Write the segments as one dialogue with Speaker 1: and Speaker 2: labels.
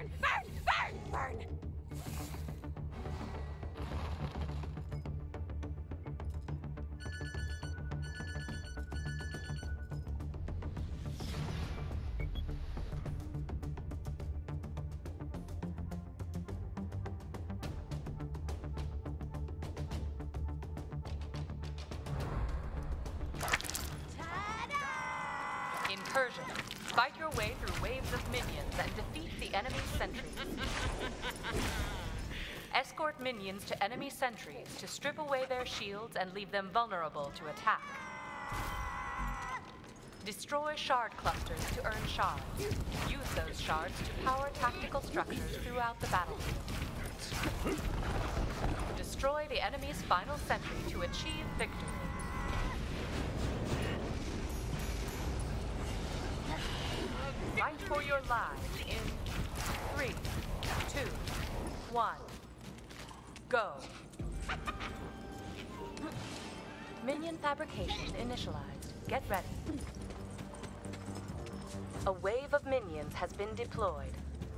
Speaker 1: Burn! Burn! Burn! Burn!
Speaker 2: Incursion. Fight your way through waves of minions and defeat the enemy sentries. Escort minions to enemy sentries to strip away their shields and leave them vulnerable to attack. Destroy shard clusters to earn shards. Use those shards to power tactical structures throughout the battlefield. Destroy the enemy's final sentry to achieve victory. Fight for your lives in 3, 2, 1. Go. Minion fabrication initialized. Get ready. A wave of minions has been deployed.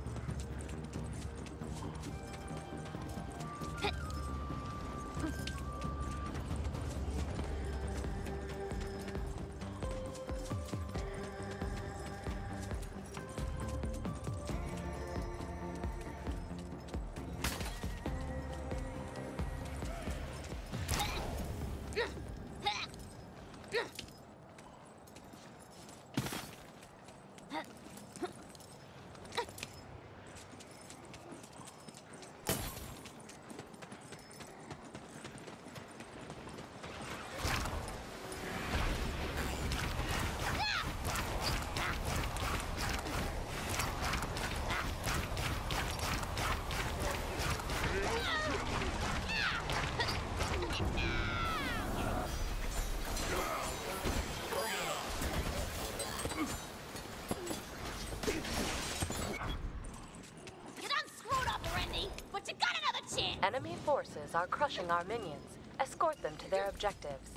Speaker 2: Enemy forces are crushing our minions. Escort them to their objectives.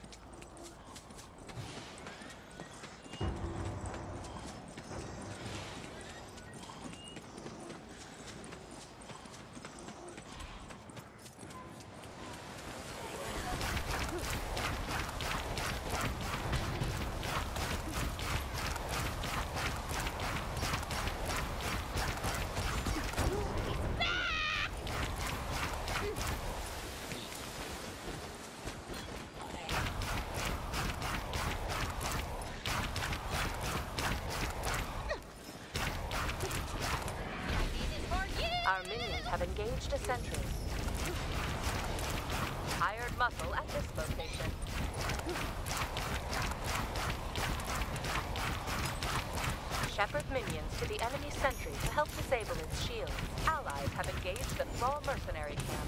Speaker 2: Our minions have engaged a sentry. Hired muscle at this location. Shepherd minions to the enemy sentry to help disable its shield. Allies have engaged the Thrall mercenary camp.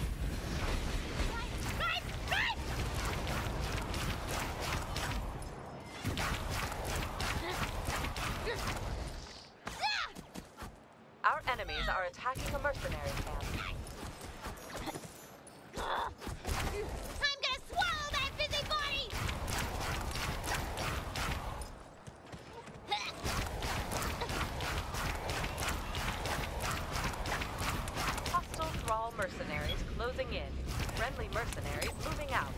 Speaker 2: Our enemies are attacking a mercenary camp.
Speaker 1: I'm gonna swallow that busybody!
Speaker 2: Hostile Thrall mercenaries closing in. Friendly mercenaries moving out.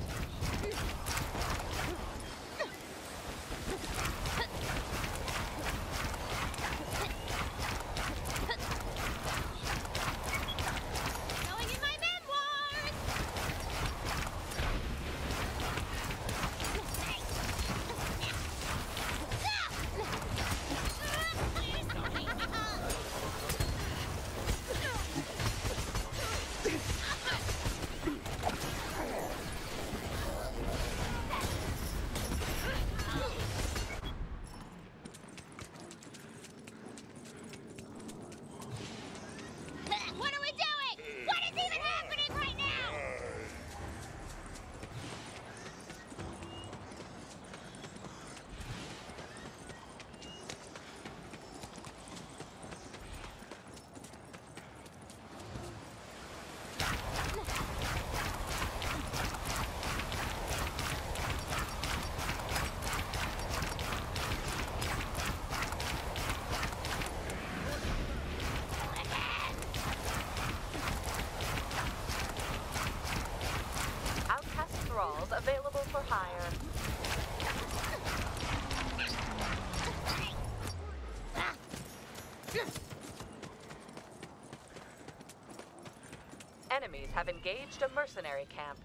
Speaker 2: hire. Enemies have engaged a mercenary camp.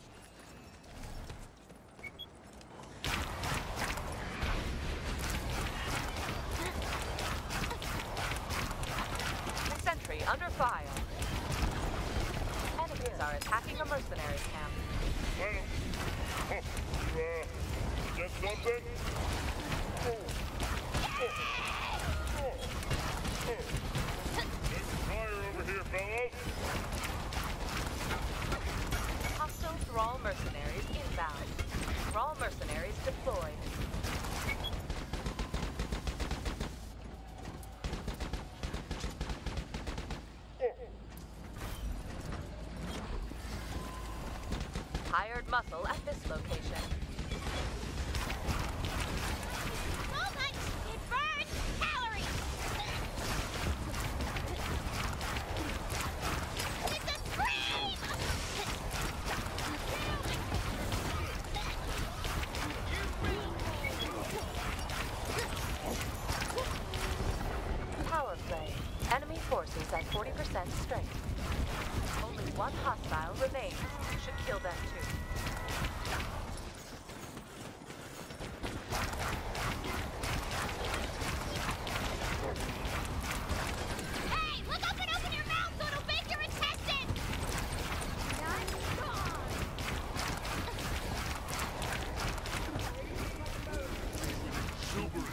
Speaker 2: Sentry under fire. Enemies are attacking a mercenary camp.
Speaker 3: Well, get something? There's fire over here, fellas.
Speaker 2: Hostile Thrall mercenaries inbound. Thrall mercenaries deployed. Hired muscle at this location.
Speaker 1: So much! It burns calories! It's a scream!
Speaker 2: Power play. Enemy forces at 40% strength. Only one hostile remains. Should kill them too.
Speaker 1: Hey, look up and open your mouth so it'll bake your intestines! I'm gone!
Speaker 3: Super.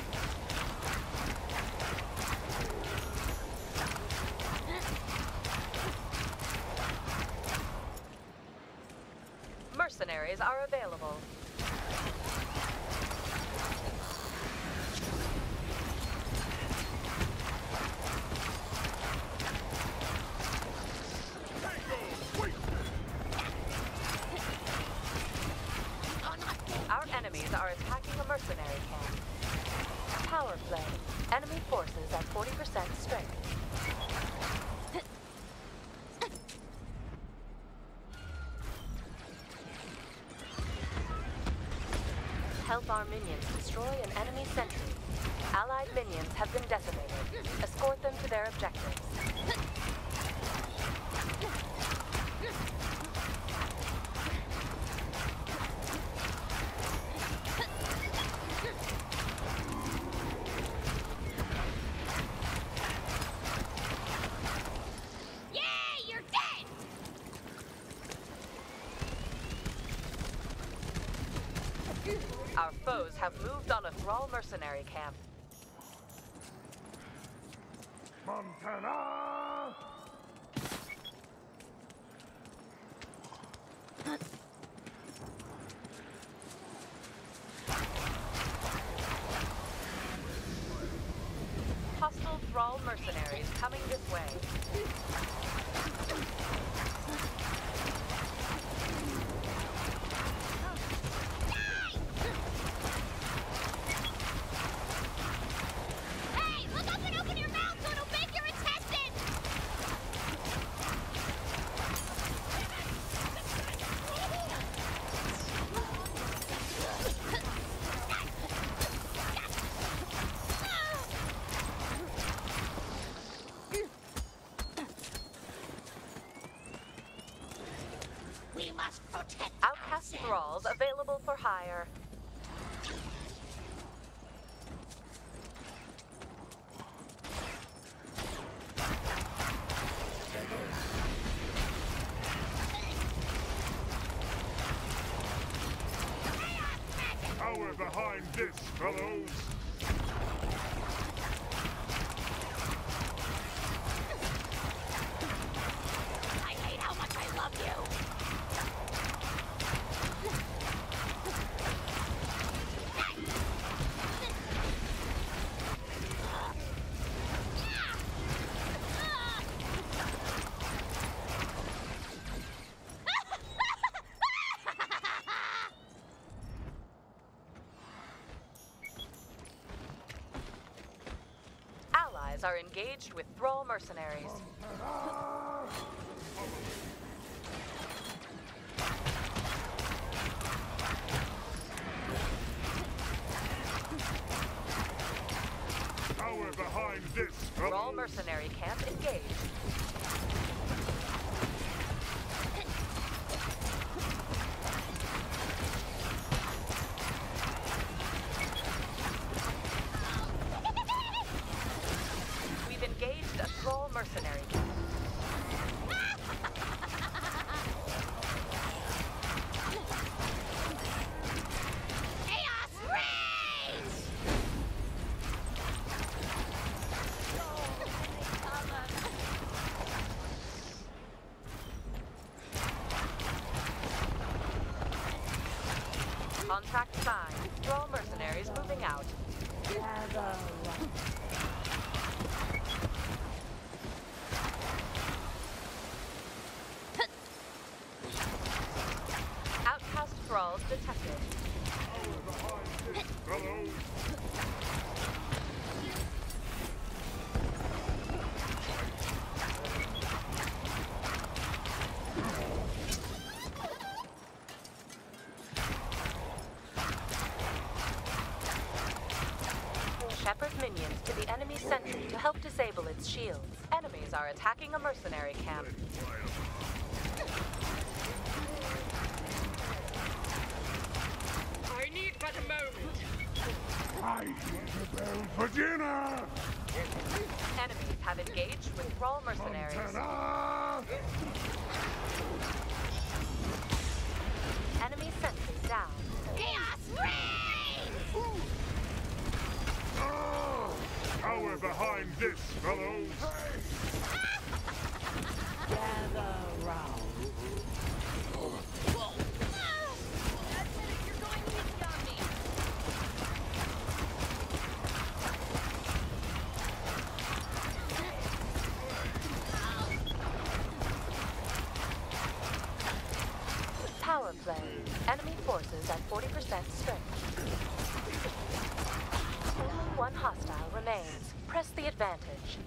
Speaker 2: Mercenaries are available. Our enemies are attacking a mercenary camp. Power play. Enemy forces at 40% strength. Help our minions destroy an enemy sentry. Allied minions have been decimated. Escort them to their objectives.
Speaker 1: Yay, you're dead!
Speaker 2: Our foes have moved on a Thrall mercenary camp.
Speaker 3: Montana!
Speaker 2: Hostile Thrall mercenaries coming this way.
Speaker 1: Hey, look up and open your mouth so it'll bake your intestines! We must protect
Speaker 2: Outcast Thralls available for hire.
Speaker 3: Power behind this, fellows!
Speaker 1: I hate how much I love you!
Speaker 2: Allies are engaged with Thrall mercenaries. mercenary camp engaged. We've engaged a Thrall mercenary camp.
Speaker 1: Chaos Rage!
Speaker 2: Contract signed. Thrall mercenaries moving out. Outcast thralls detected.
Speaker 3: Fellows,
Speaker 2: Shepherd minions to the enemy sentry to help disable its shields. Enemies are attacking a mercenary camp.
Speaker 4: I need but a moment.
Speaker 3: I hear the bell for dinner!
Speaker 2: Enemies have engaged with Thrall mercenaries.
Speaker 3: Montana!
Speaker 2: Enemy sentry down.
Speaker 1: Chaos Rage!
Speaker 3: Power behind this, fellows!
Speaker 1: Admit it, you're going easy on me.
Speaker 2: Power play. Enemy forces at 40% strength. Only one hostile remains. Press the advantage.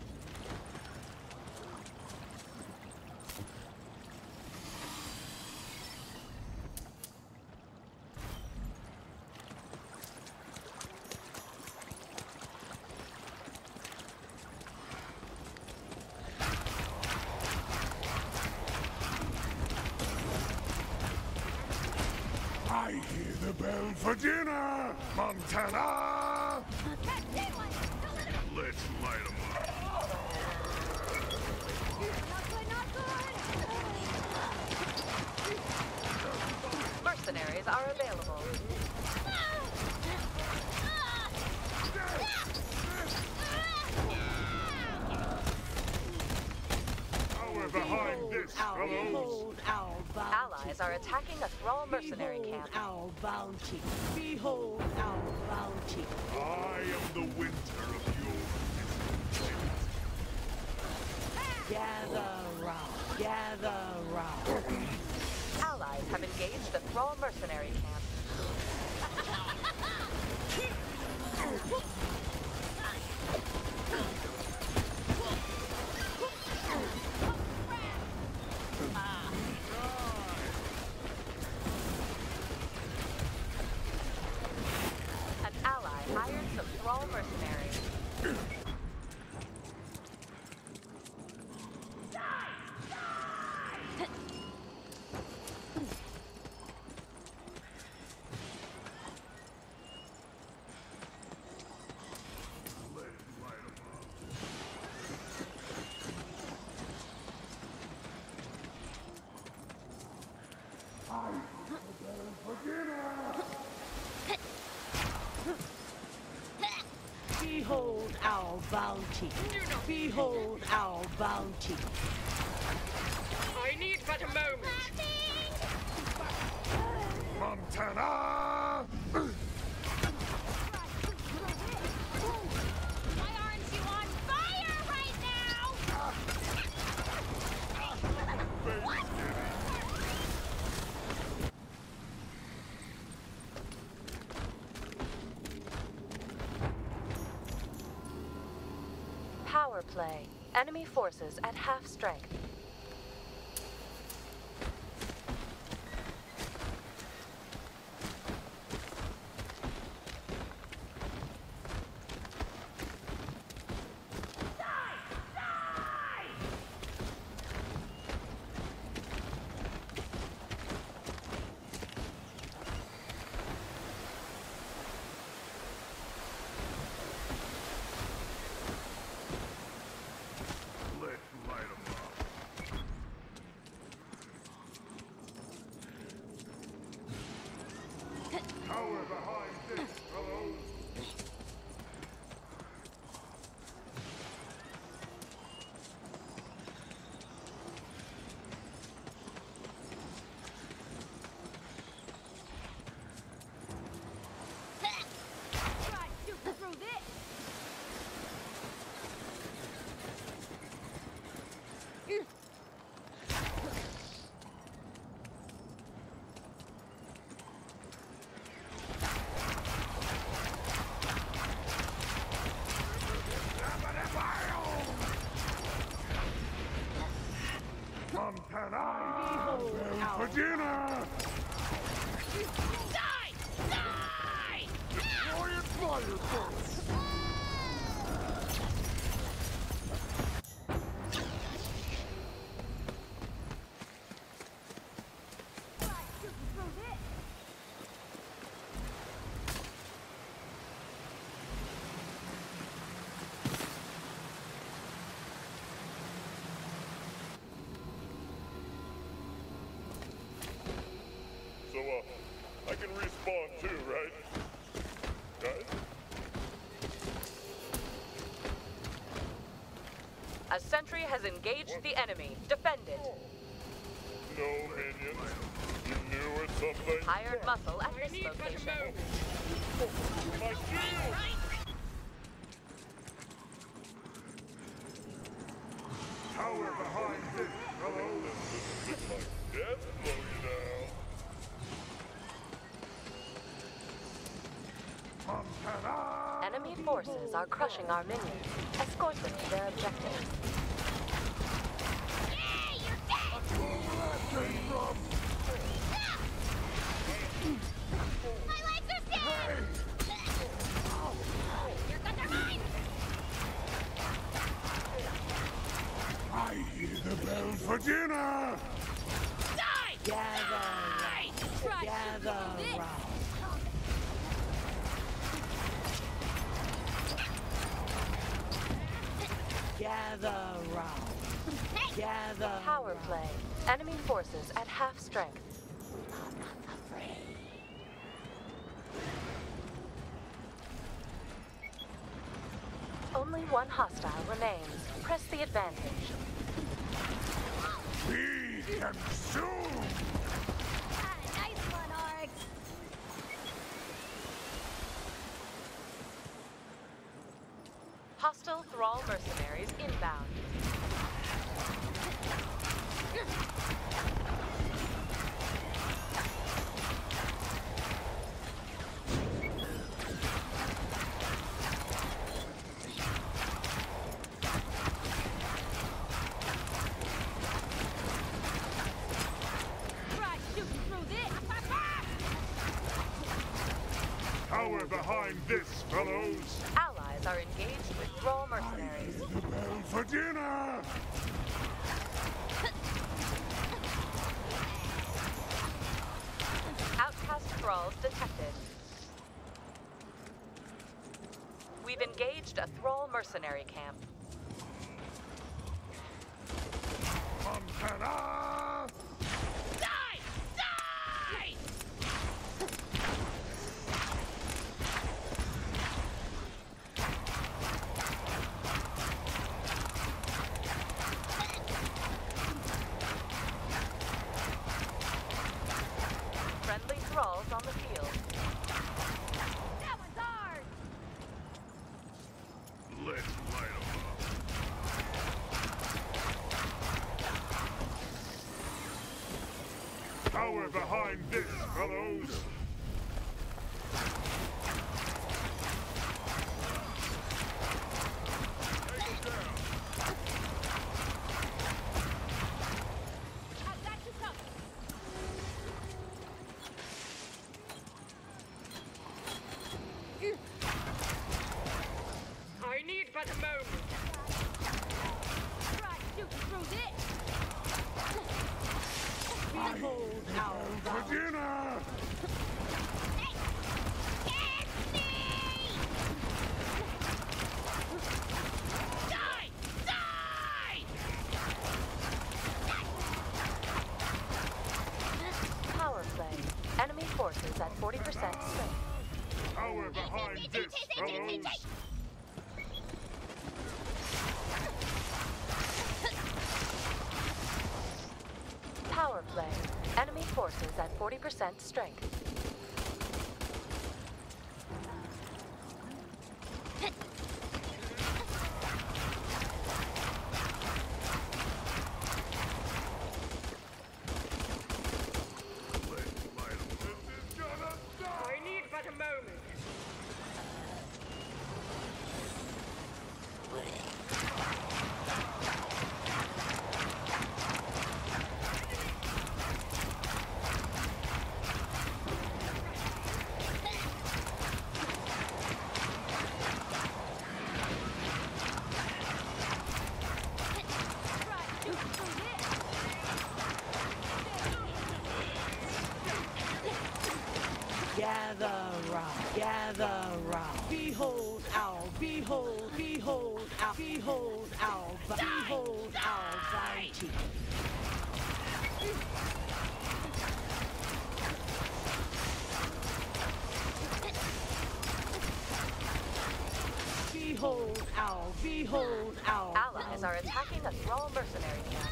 Speaker 3: I hear the bell for dinner! Montana! Let's light 'em up.
Speaker 1: Not good.
Speaker 2: Mercenaries are available.
Speaker 3: Power behind this, fellows!
Speaker 5: Behold our bounty.
Speaker 2: Allies are attacking a Thrall mercenary
Speaker 5: Behold
Speaker 2: camp.
Speaker 5: our bounty. Behold our bounty.
Speaker 3: I am the winter of your discontent.
Speaker 5: Gather round. Gather round.
Speaker 2: Allies have engaged the Thrall mercenary camp. An ally hired some Thrall mercenaries.
Speaker 5: Behold our bounty. Behold our bounty.
Speaker 4: I need but a moment.
Speaker 3: Montana!
Speaker 1: Why aren't you on fire right now?
Speaker 2: Power play. Enemy forces at half strength.
Speaker 5: Behold our
Speaker 3: For dinner!
Speaker 1: Die! Die!
Speaker 3: Giant fire burst! So, I can respawn too, right? Guys?
Speaker 2: A sentry has engaged the enemy. Defend it.
Speaker 3: No minions. You new or something?
Speaker 2: Hired muscle at
Speaker 4: I
Speaker 2: this
Speaker 4: need but a
Speaker 2: location.
Speaker 4: moment.
Speaker 3: My shield! Tower behind this, hello? This like death slow you down.
Speaker 2: Enemy forces are crushing our minions. Escort them to their objective.
Speaker 1: Yay! You're dead! My legs are dead! Here comes our mine!
Speaker 3: I hear the bell for dinner!
Speaker 1: Die!
Speaker 5: gather,
Speaker 1: Try
Speaker 5: gather
Speaker 1: this.
Speaker 5: round. Gather round.
Speaker 1: Hey!
Speaker 5: Gather
Speaker 2: Power
Speaker 5: round.
Speaker 2: play. Enemy forces at half strength. Only one hostile remains. Press the advantage.
Speaker 3: Be consumed!
Speaker 1: Ah, nice one, Arg!
Speaker 2: Hostile Thrall mercenaries inbound.
Speaker 1: Try shooting through this!
Speaker 3: Tower behind this, fellows!
Speaker 2: Allies are engaged with Thrall mercenaries.
Speaker 3: The bell for dinner!
Speaker 2: Outcast Thralls detected. We've engaged a Thrall mercenary camp.
Speaker 3: Montana!
Speaker 1: Die! Die!
Speaker 2: Friendly Thralls on the field.
Speaker 1: That one's ours!
Speaker 3: Let's light 'em up. Tower behind this, fellows!
Speaker 1: I've got you covered!
Speaker 4: I need but a moment.
Speaker 1: Try shooting through this!
Speaker 5: Behold our
Speaker 3: For
Speaker 5: round.
Speaker 3: dinner!
Speaker 1: Hey! It's me! Die! Die!
Speaker 2: Power play. Enemy forces at 40% strength.
Speaker 3: Tower behind this, fellows!
Speaker 2: Power play. Enemy forces at 40% strength.
Speaker 3: Let's light 'em. This is gonna die!
Speaker 4: I need but a moment.
Speaker 5: Gather round, gather round. Behold our, behold, behold our, behold our, behold our bounty. Behold our
Speaker 2: Allies are attacking a Thrall mercenary camp.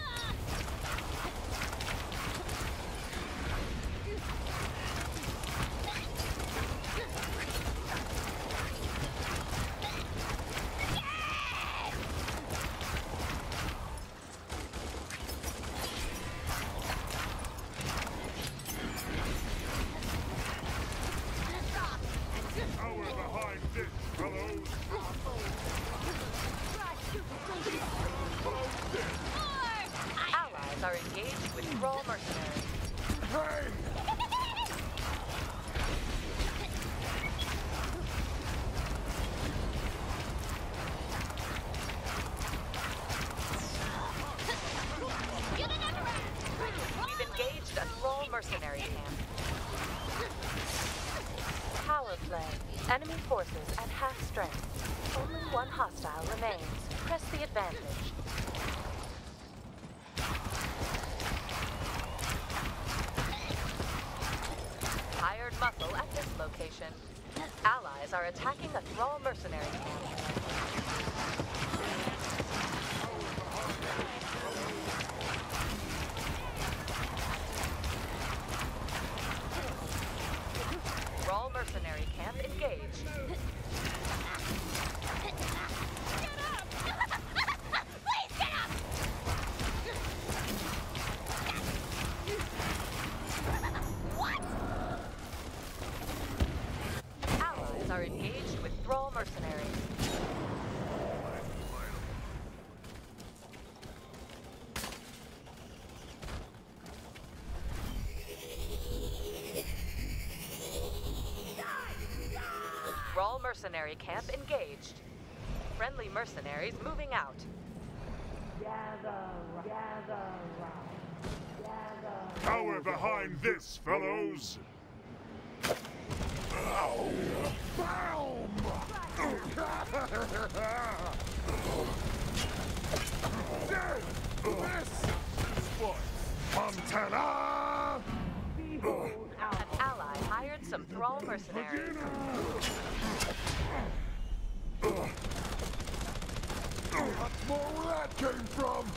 Speaker 3: Power behind this, fellows!
Speaker 2: Allies are engaged with Thrall mercenaries. We've engaged a Thrall mercenary camp. Power play. Enemy forces at half strength. Only one hostile remains. Press the advantage. Hired muscle at this location. Allies are attacking a Thrall mercenary camp. Thrall mercenary camp engaged.
Speaker 1: Please get up! What?
Speaker 2: Allies are engaged with Thrall mercenaries. Thrall mercenary camp engaged. Friendly mercenaries moving out.
Speaker 3: Power behind this, fellows! Montana!
Speaker 2: An ally hired some Thrall mercenaries.
Speaker 3: That's more where that came from!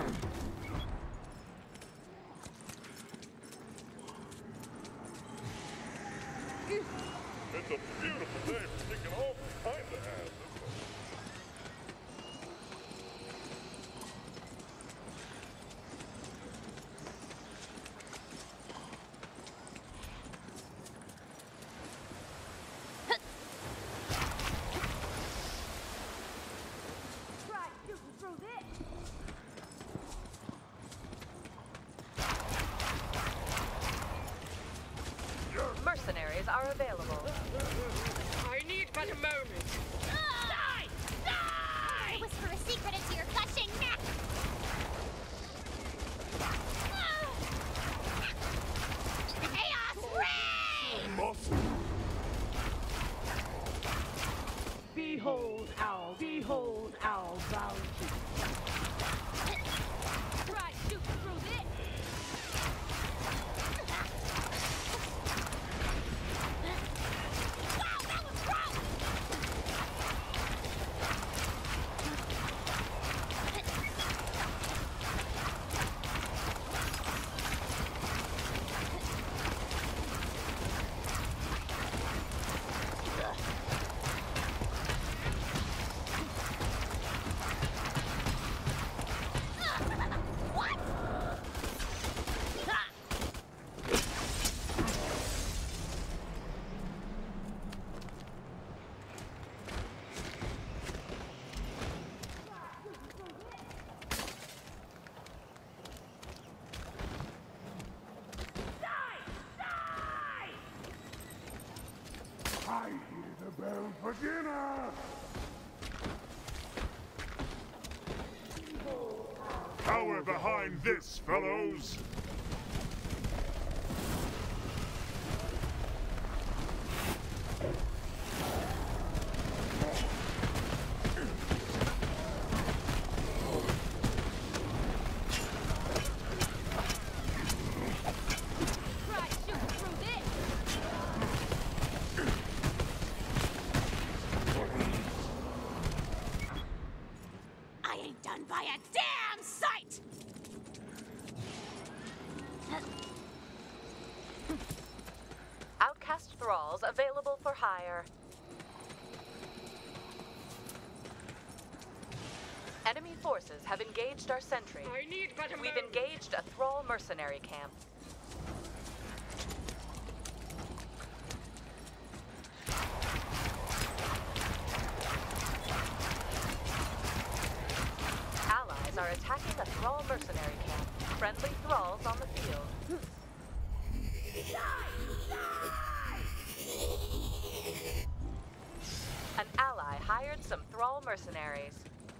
Speaker 3: It's a beautiful day for taking all kinds of ass.
Speaker 2: Mercenaries are available.
Speaker 4: I need but a moment.
Speaker 1: Die! Die! Whisper a secret into your gushing neck! Chaos Ray!
Speaker 5: Behold our bounty.
Speaker 1: Try shooting through this! Wow, that was gross! What?
Speaker 3: I hear the bell for dinner! Power behind this, fellows!
Speaker 2: Outcast thralls available for hire. Enemy forces have engaged our sentry.
Speaker 4: I need but a
Speaker 2: We've
Speaker 4: moment.
Speaker 2: engaged a thrall mercenary camp. Allies are attacking a thrall mercenary camp. Friendly thralls on the field. An ally hired some thrall mercenaries.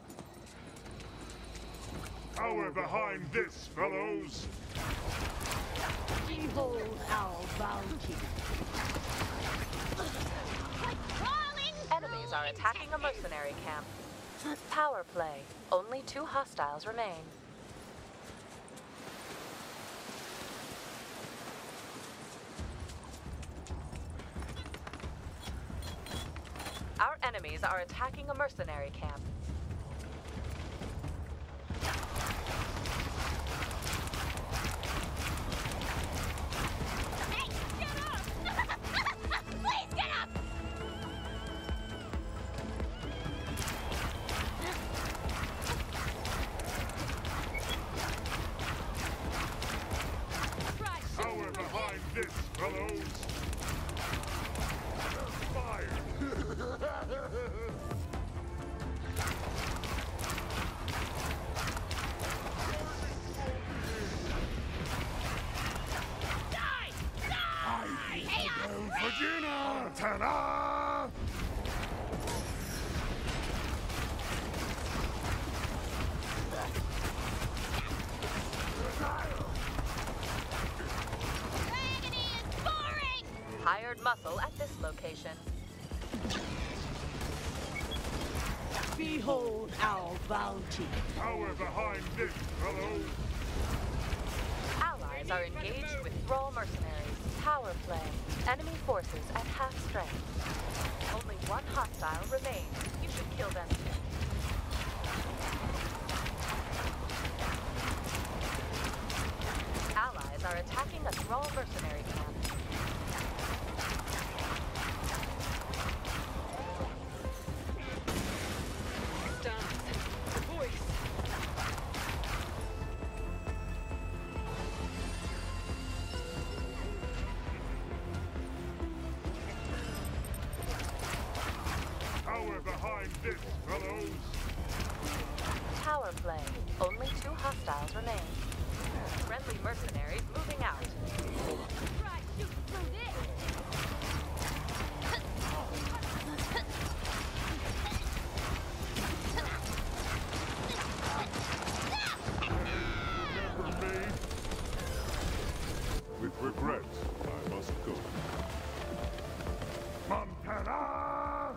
Speaker 3: Power behind this, fellows!
Speaker 5: Behold our bounty.
Speaker 1: Crawling
Speaker 2: Enemies are attacking a mercenary camp. Power play. Only 2 hostiles remain. Our enemies are attacking a mercenary camp.
Speaker 1: Hey, get up! Please get up!
Speaker 3: Power behind this, fellows! Fire!
Speaker 1: Die! Die! Chaos!
Speaker 3: Vagina! Ta-da!
Speaker 1: Agony is boring!
Speaker 2: Hired muscle at this location.
Speaker 5: Behold our bounty.
Speaker 3: Power behind this, fellows!
Speaker 2: Allies are engaged with thrall mercenaries. Power play. Enemy forces at half strength. Only 1 hostile remains. You should kill them too. Allies are attacking a thrall mercenary camp.
Speaker 4: Dance. The voice.
Speaker 3: Power behind this, fellows!
Speaker 2: Power play. Only 2 hostiles remain. Friendly mercenaries moving out.
Speaker 1: Try shoot through this!
Speaker 3: Remember me? With regret, I must go. Montana!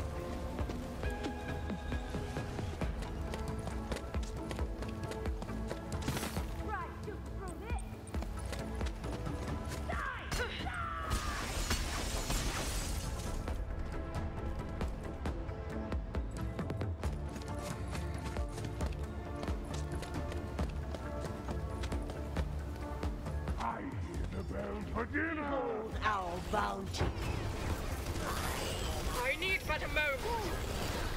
Speaker 1: Try shoot through this! Die!
Speaker 3: I hear the bells for dinner!
Speaker 5: Behold our bounty.
Speaker 4: I need but a moment.